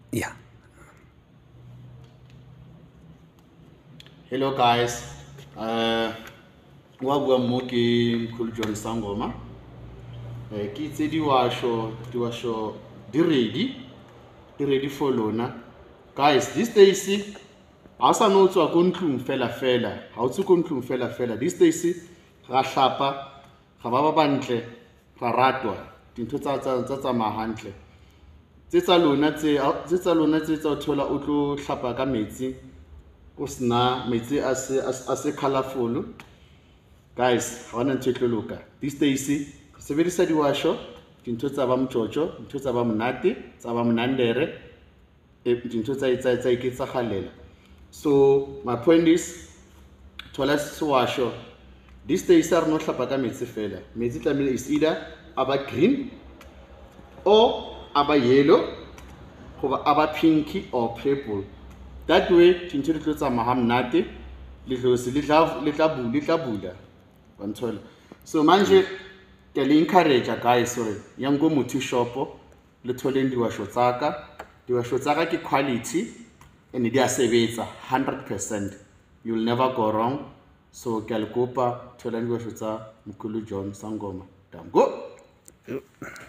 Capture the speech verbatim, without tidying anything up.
Yeah. Hello guys, uh, wa bua mo ke Mkhulu John Sangoma. Eh, ke itse diwasho, diwasho di ready, di ready for lona. Guys, these days ha o sa no tswa ko ntlong fela fela, ha o tswe ko ntlong fela fela. These days ra hlapa, ga ba ba bantle, ra ratwa, dintho tsa tsa tsa tsamaya hantle. Tse tsa lona tse tse tsa lona tse tsa o thola o tlo hlapa ka metsi o sena metsi a se a se colorful. Guys, ha hona ntho e tlo loka. These days re sebedisa diwasho, dintho tsa ba motsotso, dintho tsa ba monate, tsa ba monandere, e dintho tsa tsa tsa iketsagalela. So my point is, thola sewasho. These days are no hlapa ka metsi fela. Metsi tlamehile is either aba green or aba yellow goba aba pinky or purple. That way dintho di tlo tsamaya ha monate, le tlo se le tla le tla bula le tla bula wa nthola. So manje ke le encourage guys hore yang go motho shopo le tholeng diwasho tsaka. Diwasho tsaka ke quality and di a sebetsa one hundred percent. You'll never go wrong. So ke a le kopa tholang diwasho tsa Mkhulu John Sangoma. Dango.